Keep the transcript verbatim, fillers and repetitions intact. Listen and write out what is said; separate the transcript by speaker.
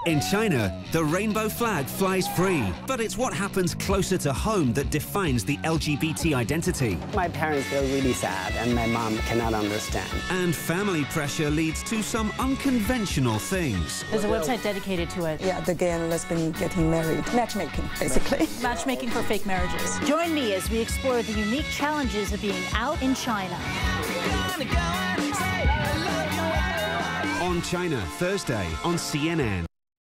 Speaker 1: In China, the rainbow flag flies free, but it's what happens closer to home that defines the L G B T identity.
Speaker 2: My parents feel really sad, and my mom cannot understand.
Speaker 1: And family pressure leads to some unconventional things.
Speaker 3: There's a website dedicated to it.
Speaker 4: Yeah, the gay and lesbian getting married. Matchmaking, basically.
Speaker 3: Matchmaking for fake marriages.
Speaker 5: Join me as we explore the unique challenges of being out in China.
Speaker 1: On China, Thursday on C N N.